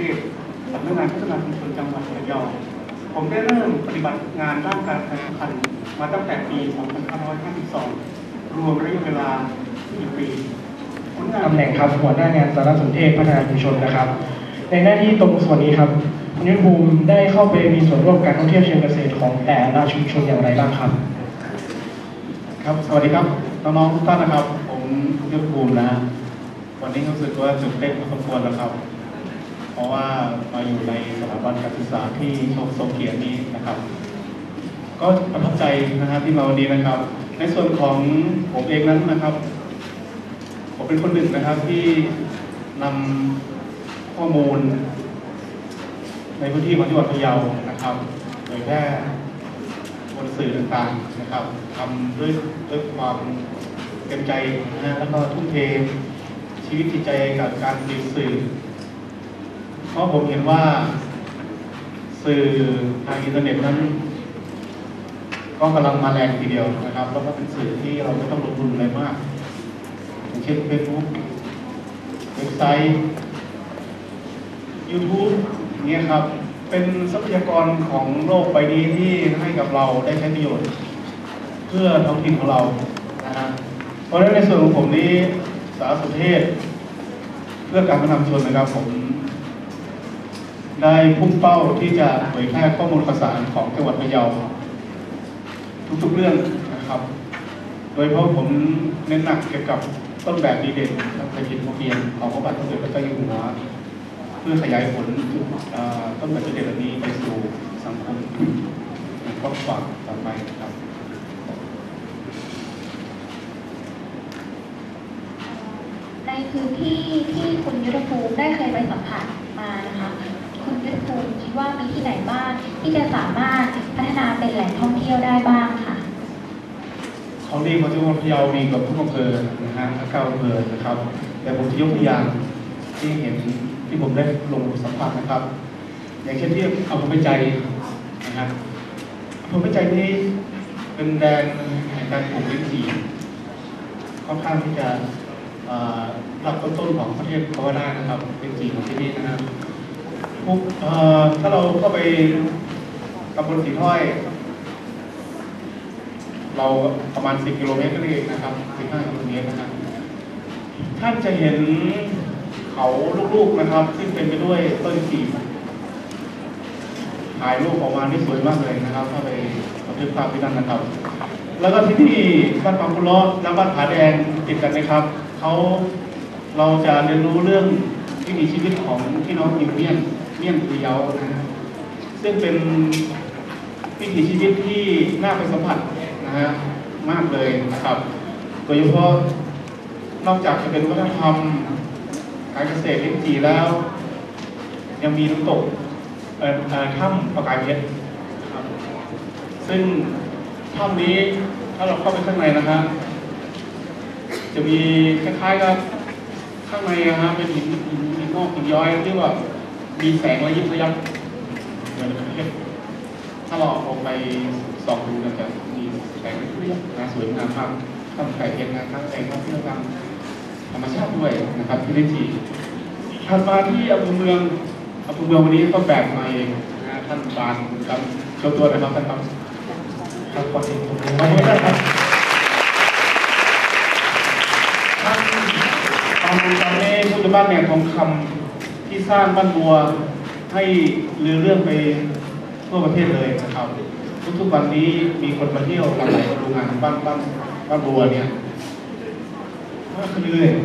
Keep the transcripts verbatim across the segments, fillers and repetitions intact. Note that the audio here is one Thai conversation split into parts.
ศสำนักงานพัฒนาชุมชนจังหวัดระยองผมได้เริ่มปฏิบัติงานด้านการประชาสัมพันธ์มาตั้งแต่ปี สองพันห้าร้อยห้าสิบสอง รวมระยะเวลาสี่ปีตำแหน่งครับหัวหน้างานสารสนเทศพัฒนาชุมชนนะครับในหน้าที่ตรงส่วนนี้ครับคุณยุทธภูมิได้เข้าไปมีส่วนร่วมการท่องเที่ยวเชิงเกษตรของแต่ละชุมชนอย่างไรบ้างครับครับสวัสดีครับน้องๆทุกท่านนะครับผมยุทธภูมินะวันนี้รู้สึกว่าจุดเต้นพอสมควรแล้วครับเพราะว่ามาอยู่ในสถาบันการศึกษาที่ทรงเกียรตินี้นะครับก็ประทับใจนะครับที่มาวันนี้นะครับในส่วนของผมเองนั้นนะครับผมเป็นคนหนึ่งนะครับที่นำข้อมูลในพื้นที่ของจังหวัดพะเยานะครับเผยแพร่บนสื่อต่างๆนะครับทำด้วยด้วยความเต็มใจนะแล้วก็ทุ่มเทชีวิตจิตใจกับการติดสื่อเพราะผมเห็นว่าสื่อทางอินเทอร์เน็ตนั้นก็กำลังมาแรงทีเดียวนะครับแล้วก็เป็นสื่อที่เราไม่ต้องลงทุนอะไรมากอย่างเช่น เฟซบุ๊ก เว็บไซต์ ยูทูบ อย่างเงี้ยครับเป็นทรัพยากรของโลกใบนี้ที่ให้กับเราได้ใช้ประโยชน์เพื่อท้องถิ่นของเรานะฮะเพราะฉะนั้นในส่วนของผมนี้สารสนเทศเพื่อการพัฒนาชุมชนนะครับผมได้พุ่งเป้าที่จะเผยแพร่ข้อมูลข่าวสารของจังหวัดพะเยาทุกๆเรื่องนะครับโดยเฉพาะผมเน้นหนักเกี่ยวกับต้นแบบดีเด่นและเศรษฐกิจพอเพียงของพระบาทสมเด็จพระเจ้าอยู่หัวเพื่อขยายผลต้นแบบดีเด่นเหล่านี้ไปสู่สังคมอย่างกว้างขวางต่อไปครับในพื้นที่ที่คุณยุทธภูมิได้เคยไปสัมผัสมานะคะคุณยุทธภูมิคิดว่ามีที่ไหนบ้างที่จะสามารถพัฒนาเป็นแหล่งท่องเที่ยวได้บ้างค่ะของดีของจังหวัดพะเยามีกับทุกอำเภอนะฮะทั้งเก้าอำเภอนะครับแต่ผมจะยกตัวอย่างที่เห็นที่ผมได้ลงสัมผัสนะครับอย่างเช่นที่อำเภอแม่ใจนะฮะอำเภอแม่ใจนี้เป็นแดนแห่งการปลูกลิ้นจี่ค่อนข้างที่จะรับต้นๆของประเทศเขาว่าได้นะครับลิ้นจี่ของที่นี่นะครับถ้าเราเข้าไปตำบลสีถ้อยเราประมาณสิบกิโลเมตรก็ได้นะครับสิบห้ากิโลเมตรนะครับท่านจะเห็นเขาลูกๆนะครับซึ่งเป็นไปด้วยต้นจีบถ่ายรูปออกมาที่สวยมากเลยนะครับเข้าไปบันทึกภาพที่นั่นนะครับแล้วก็ที่นี่บ้านปางกุล้อและบ้านผาแดงติดกันนะครับเขาเราจะเรียนรู้เรื่องวิถีชีวิตของพี่น้องยิวเมียนเมียนพะเยาซึ่งเป็นวิถีชีวิตที่น่าไปสัมผัสนะฮะมากเลยนะครับโดยเฉพาะนอกจากจะเป็นวัฒนธรรมการเกษตรลิ้นจี่แล้วยังมีน้ำตกถ้ำประกายเพชรครับซึ่งถ้ำนี้ถ้าเราเข้าไปข้างในนะฮะจะมีคล้ายๆกับข้างในนะฮะเป็นหินหินหินงอกหินย้อยที่ว่ามีแสงระยิบระยับเหมือนเพชรถ้าเราออกไปส่องดูจะมีแสงระยิบระยับนะสวยงามมากถ้ำประกายเพชรนะครับแสงท่องเที่ยวทางธรรมชาติด้วยนะครับที่ลิ้นจี่ถัดมาที่อำเภอเมืองอำเภอเมืองวันนี้ก็แบกมาเองนะท่านบานครับโชว์ตัวเลยครับท่านครับครับขอบคุณขอบคุณมากครับท่านตอนนี้ตอนนี้ผู้จัดบ้านแหล่งทองคำที่สร้างบ้านบัวให้ลือเรื่องไปทั่วประเทศเลยนะครับทุกๆวันนี้มีคนมาเที่ยวหลากหลายโรงงานบ้านบ้านบ้านบัวเนี่ยมากขึ้นเรื่อย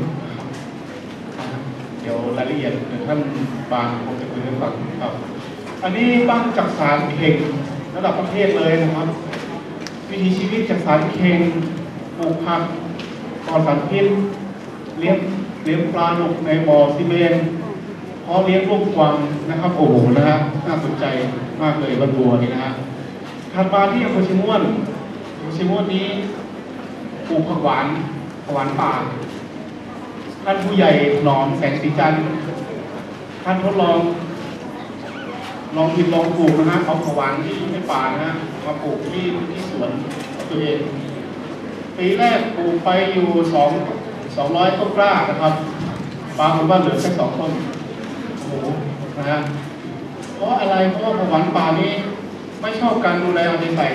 เดี๋ยวรายละเอียดเดี๋ยวท่านบางคงจะคุยให้ฟังครับอันนี้บ้านจักสารเข่งระดับประเทศเลยนะครับวิถีชีวิตจักสารเข่งปลูกผักปลอดสารพิษเลี้ยงเลี้ยงปลาหนุกในบ่อซีเมนต์เพาะเลี้ยงลูกกวางนะครับโอ้โหนะฮะน่าสนใจมากเลยบ้านบัวนี่นะฮะถัดมาที่อำเภอชิม่วนอำเภอชิม่วนนี้ปลูกผักหวานผักหวานป่าท่านผู้ใหญ่หนอมแสงสีจันทร์ท่านทดลองลองผิดลองปลูกนะฮะเอาผักหวานที่ในป่านะฮะมาปลูกที่ที่สวนของตัวเองปีแรกปลูกไปอยู่สองสองร้อยต้นกล้านะครับปาคนบ้านเหลือแค่สองต้นโอ้โหนะฮะเพราะอะไรเพราะว่าผักหวานป่านี้ไม่ชอบการดูแลเอาใจใส่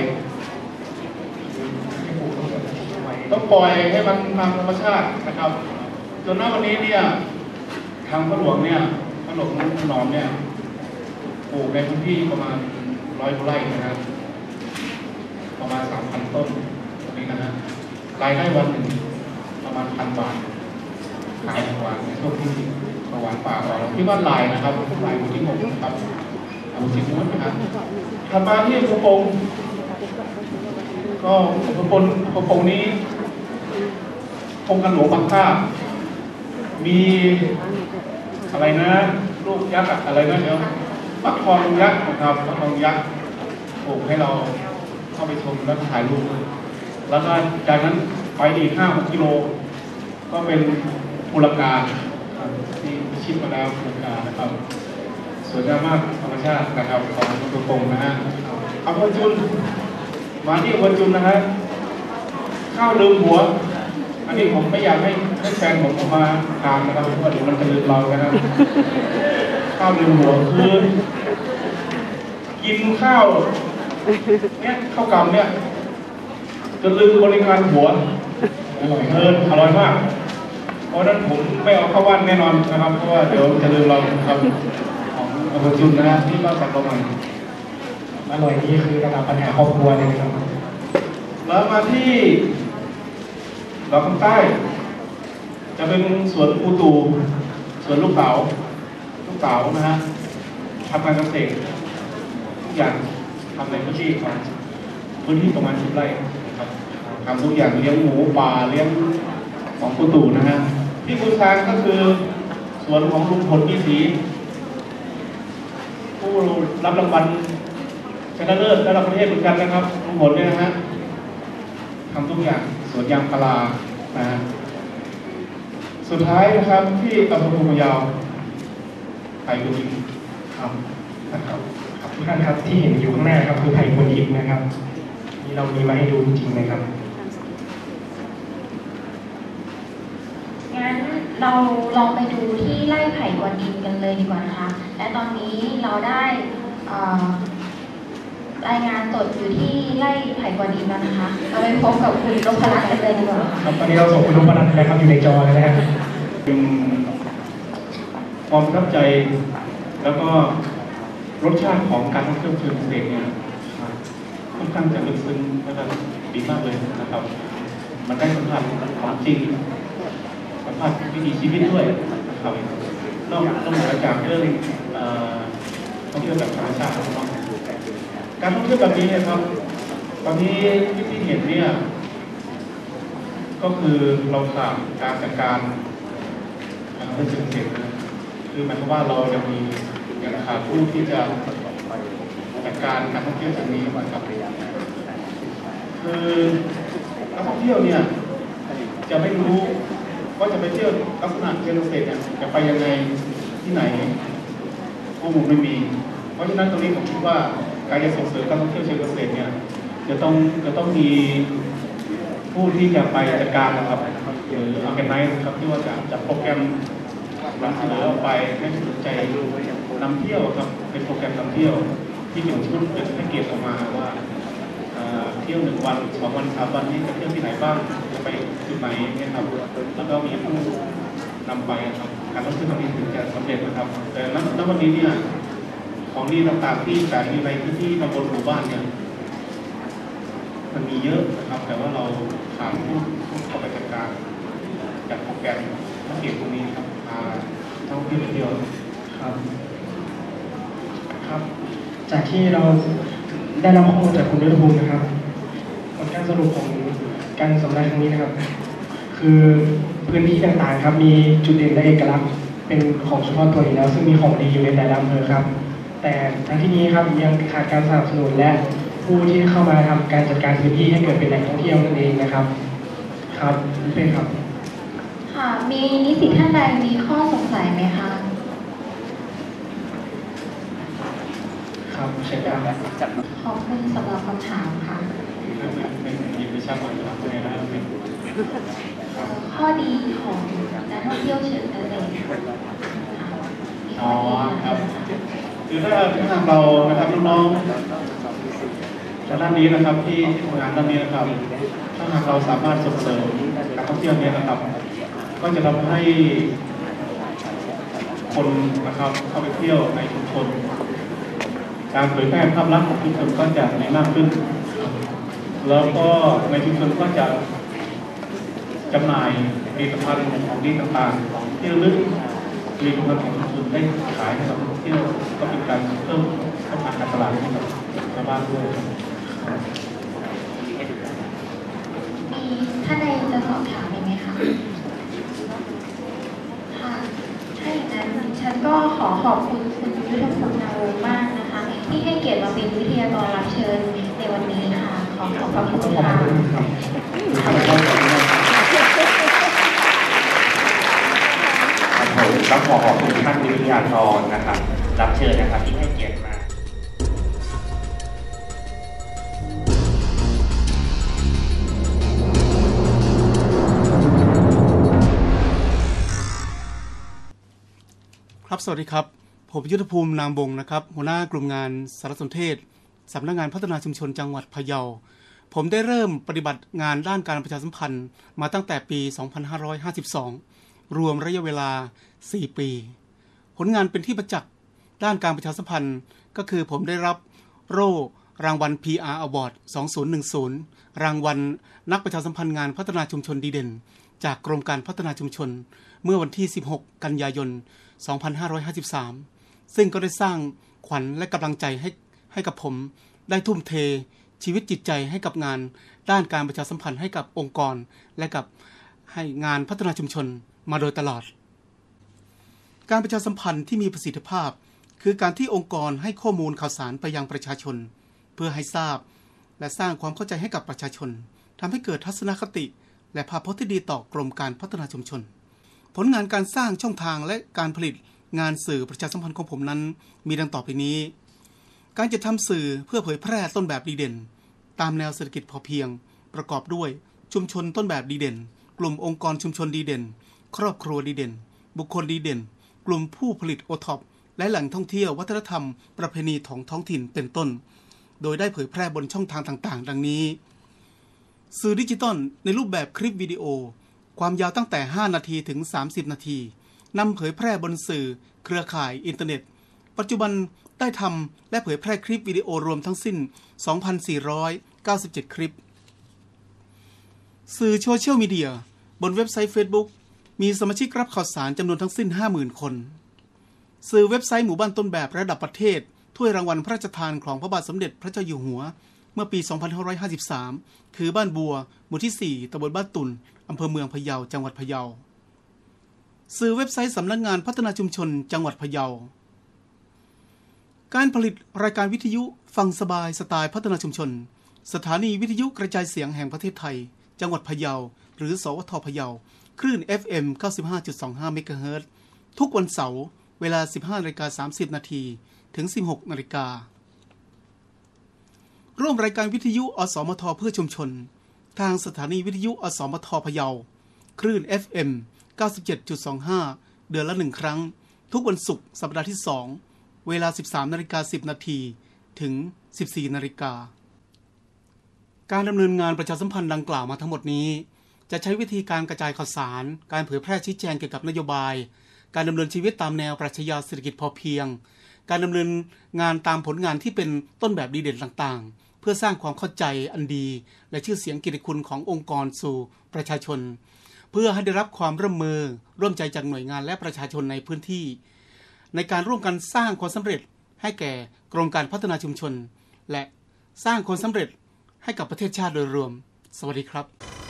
ต้องปล่อยให้มันตามธรรมชาตินะครับจนณวันนี้เนี่ยทางพระหลวงเนี่ยพระหลวงถนอมเนี่ยปลูกในพื้นที่ประมาณร้อยไร่นะครับประมาณสามพันต้นตรงนี้นะฮะรายได้วันหนึ่งประมาณพันบาทขายผักหวานในช่วงที่ผักหวานป่าออกที่บ้านลายนะครับลายหมู่ที่หกนะครับหมู่สิบนู้นนะครับถัดมาที่กระโปรงก็กระโปรงกระโปรงนี้โครงการหลวงบางข้ามีอะไรนะลูกยักษ์อะไรนะเดี๋ยวฟักทองยักษ์นะครับฟักทองยักษ์ปลูกให้เราเข้าไปชมแล้วถ่ายรูปแล้วก็จากนั้นไปอีกห้าหกกิโลก็เป็นภูลกาที่ชิดมาแล้วภูลกานะครับสวยงามมากธรรมชาตินะครับของตัวโป่งนะฮะอำเภอจุนมาที่อำเภอจุนนะฮะข้าวลืมหัวอันนี้ผมไม่อยากให้ให้แฟนผมออกมาทานนะครับเพราะว่าเดี๋ยวมันจะลืมเรานะครับข้าวลืมหัวคือกินข้าวเนี่ยข้าวกำเนี่ยจนลืมบริการหัวอร่อยเกินอร่อยมากเพราะนั้นผมไม่เอาเข้าวันแน่นอนนะครับเพราะว่าเดี๋ยวจะลืมเราครับของอำเภอจุนนะฮะที่บ้านสักประมาณอร่อยนี่คือระดับปัญหาครอบครัวเลยนะครับแล้วมาที่ดอกคำใต้จะเป็นสวนอูตูสวนลูกเต๋าลูกเต๋านะฮะทำการเกษตรทุกอย่างทำในพื้นที่ของพื้นที่ประมาณสิบไร่นะครับทำทุกอย่างเลี้ยงหมูป่าเลี้ยงของอูตูนะฮะที่กุซางก็คือสวนของลุงพลมีศรีผู้รับรางวัลชนะเลิศระดับประเทศเหมือนกันนะครับลุงพลเนี่ยนะฮะทำทุกอย่างสวนยางพารานะฮะสุดท้ายนะครับที่อำเภอภูมิยาวไผ่กุนอิมครับนะครับทุกท่านครับที่เห็นอยู่ข้างหน้าครับคือไผ่กุนอิมนะครับนี่เรามีมาให้ดูจริงๆนะครับงั้นเราลองไปดูที่ไร่ไผ่กวนอิมกันเลยดีกว่านะคะและตอนนี้เราได้รายงานสดอยู่ที่ไร่ไผ่กวนอิมแล้วนะคะเราไปพบกับคุณนพรัตน์กันเลยดีกว่าครับตอนนี้เราส่งคุณนพรัตน์นะครับอยู่ในจอเลยนะครับเป็นความประทับใจแล้วก็รสชาติของการท่องเที่ยวเชิงเกษตรเนี่ยค่อนข้างจะลึกซึ้งและก็ดีมากเลยนะครับมันได้สัมผัสของจริงสัมผัสวิถีชีวิตด้วยนะครับนอกนอกจากเรื่องท่องเที่ยวแบบธรรมชาติการท่องเที่ยวแบบนี้เนี่ยครับตอนนี้ที่เห็นเนี่ยก็คือเราขาดการจัดการการท่องเที่ยวเชิงเกษตรคือหมายความว่าเรายังมียังขาดผู้ที่จะจัดการการท่องเที่ยวเชิงนี้นะครับคือนักท่องเที่ยวเนี่ยจะไม่รู้ว่าจะไปเที่ยวลักษณะเชิงเกษตรเนี่ยจะไปยังไงที่ไหนข้อมูลไม่มีเพราะฉะนั้นตรงนี้ผมคิดว่าการจะส่งเสริมการท่องเที่ยวเชิงเกษตรเนี่ยจะต้องจะต้องมีผู้ที่จะไปจัดการนะครับหรือออร์แกไนซ์ครับที่ว่าจะจัดโปรแกรมนำเสนอออกไปให้สนใจนำเที่ยวครับเป็นโปรแกรมนำเที่ยวที่เป็นชุดเป็นแพ็กเกจออกมาว่าเที่ยวหนึ่งวันสองวันสามวันนี้จะเที่ยวที่ไหนบ้างจะไปจุดไหนเนี่ยครับแล้วก็มีผู้นำไปครับการท่องเที่ยวตรงนี้ถึงจะสำเร็จนะครับแต่ณวันนี้เนี่ยของดีต่างๆที่แต่ในพื้นที่ตำบลหมู่บ้านเนี่ยมันมีเยอะนะครับแต่ว่าเราขาดผู้ผู้เข้าไปจัดการจัดโปรแกรมแพ็กเกจตรงนี้ครับพาท่องเที่ยวเที่ยวครับครับจากที่เราได้รับข้อมูลจากคุณยุทธภูมินะครับผลการสรุปของการสัมมนาครั้งนี้นะครับคือพื้นที่ต่างๆครับมีจุดเด่นและเอกลักษณ์เป็นของเฉพาะตัวอยู่แล้วซึ่งมีของดีอยู่ในแต่ละอำเภอครับแต่ทั้งที่นี้ครับยังขาดการสนับสนุนและผู้ที่เข้ามาทำการจัดการพื้นที่ให้เกิดเป็นแหล่งท่องเที่ยวนั่นเองนะครับครับนี่เป็นครับค่ะมีนิสิตท่านใดมีข้อสงสัยไหมคะครับเชิญครับขอบคุณสำหรับคำถามค่ะข้อดีของการท่องเที่ยวเชิงเกษตรอ๋อครับคือถ้าถ้าหากเรานะครับน้องๆจากด้านนี้นะครับที่ทำงานด้านนี้นะครับถ้าหากเราสามารถส่งเสริมการท่องเที่ยวนี้นะครับก็จะทำให้คนนะครับเข้าไปเที่ยวในชุมชนการเผยแพร่ภาพลักษณ์ของชุมชนก็จะมีมากขึ้นแล้วก็ในชุมชนก็จะจำหน่ายผลิตภัณฑ์ของดีต่างๆที่ระลึกผลิตภัณฑ์ของชุมชนได้ขายให้กับนักท่องเที่ยวก็เป็นการเพิ่มช่องทางการตลาดให้กับชาวบ้านด้วยมีท่านใดจะสอบถามไหมคะค่ะถ้าอย่างนั้นฉันก็ขอขอบคุณคุณยุทธภูมินาวงศ์มากนะคะที่ให้เกียรติมาเป็นวิทยากรรับเชิญในวันนี้ค่ะขอขอบพระคุณค่ะผมต้องขอขอบคุณท่านวิทยากรนะครับรับเชิญนะครับที่ให้เกียรติมาครับสวัสดีครับผมยุทธภูมินามวงศ์นะครับหัวหน้ากลุ่มงานสารสนเทศสำนักงานพัฒนาชุมชนจังหวัดพะเยาผมได้เริ่มปฏิบัติงานด้านการประชาสัมพันธ์มาตั้งแต่ปี สองพันห้าร้อยห้าสิบสอง รวมระยะเวลา สี่ ปี ผลงานเป็นที่ประจักษ์ด้านการประชาสัมพันธ์ก็คือผมได้รับโล่รางวัล พี อาร์ Award สองพันสิบ รางวัลนักประชาสัมพันธ์งานพัฒนาชุมชนดีเด่นจากกรมการพัฒนาชุมชนเมื่อวันที่ สิบหก กันยายน สองพันห้าร้อยห้าสิบสาม ซึ่งก็ได้สร้างขวัญและกำลังใจให้ให้กับผมได้ทุ่มเทชีวิตจิตใจให้กับงานด้านการประชาสัมพันธ์ให้กับองค์กรและกับให้งานพัฒนาชุมชนมาโดยตลอดการประชาสัมพันธ์ที่มีประสิทธิภาพคือการที่องค์กรให้ข้อมูลข่าวสารไปยังประชาชนเพื่อให้ทราบและสร้างความเข้าใจให้กับประชาชนทำให้เกิดทัศนคติและภาพพจน์ที่ดีต่อกรมการพัฒนาชุมชนผลงานการสร้างช่องทางและการผลิตงานสื่อประชาสัมพันธ์ของผมนั้นมีดังต่อไปนี้การจะทำสื่อเพื่อเผยแพร่ต้นแบบดีเด่นตามแนวเศรษฐกิจพอเพียงประกอบด้วยชุมชนต้นแบบดีเด่นกลุ่มองค์กรชุมชนดีเด่นครอบครัวดีเด่นบุคคลดีเด่นกลุ่มผู้ผลิตโอท็อปและแหล่งท่องเที่ยววัฒนธรรมประเพณีของท้องถิ่นเป็นต้นโดยได้เผยแพร่บนช่องทางต่างๆดังนี้สื่อดิจิตอลในรูปแบบคลิปวิดีโอความยาวตั้งแต่ห้านาทีถึงสามสิบนาทีนำเผยแพร่บนสื่อเครือข่ายอินเทอร์เน็ตปัจจุบันได้ทำและเผยแพร่คลิปวิดีโอรวมทั้งสิ้น สองพันสี่ร้อยเก้าสิบเจ็ด คลิปสื่อโซเชียลมีเดียบนเว็บไซต์ Facebook มีสมาชิกรับข่าวสารจำนวนทั้งสิ้น ห้าหมื่น คนสื่อเว็บไซต์หมู่บ้านต้นแบบระดับประเทศถ้วยรางวัลพระราชทานของพระบาทสมเด็จพระเจ้าอยู่หัวเมื่อปี สองพันห้าร้อยห้าสิบสาม คือบ้านบัวหมู่ที่ สี่ ตำบลบ้านตุ่นอำเภอเมืองพะเยาจังหวัดพะเยาสื่อเว็บไซต์สำนักงานพัฒนาชุมชนจังหวัดพะเยาการผลิตรายการวิทยุฟังสบายสไตล์พัฒนาชุมชนสถานีวิทยุกระจายเสียงแห่งประเทศไทยจังหวัดพะเยาหรือสวทพะเยาคลื่น เอฟ เอ็ม เก้าสิบห้าจุดสองห้า เมกะเฮิรตซ์ทุกวันเสาร์เวลา สิบห้านาฬิกาสามสิบนาทีถึง สิบหกนาฬิการ่วมรายการวิทยุอสมทเพื่อชุมชนทางสถานีวิทยุอสมทพะเยาคลื่น เอฟ เอ็ม เก้าสิบเจ็ดจุดสองห้า เดือนละหนึ่งครั้งทุกวันศุกร์สัปดาห์ที่สองเวลา สิบสามนาฬิกาสิบนาทีถึง สิบสี่นาฬิกาการดำเนินงานประชาสัมพันธ์ดังกล่าวมาทั้งหมดนี้จะใช้วิธีการกระจายข่าวสารการเผยแพร่ชี้แจงเกี่ยวกับนโยบายการดำเนินชีวิตตามแนวปรัชญาเศรษฐกิจพอเพียงการดำเนินงานตามผลงานที่เป็นต้นแบบดีเด่นต่างๆเพื่อสร้างความเข้าใจอันดีและชื่อเสียงเกียรติคุณขององค์กรสู่ประชาชนเพื่อให้ได้รับความร่วมมือร่วมใจจากหน่วยงานและประชาชนในพื้นที่ในการร่วมกันสร้างความสำเร็จให้แก่กรมการพัฒนาชุมชนและสร้างความสำเร็จให้กับประเทศชาติโดยรวมสวัสดีครับ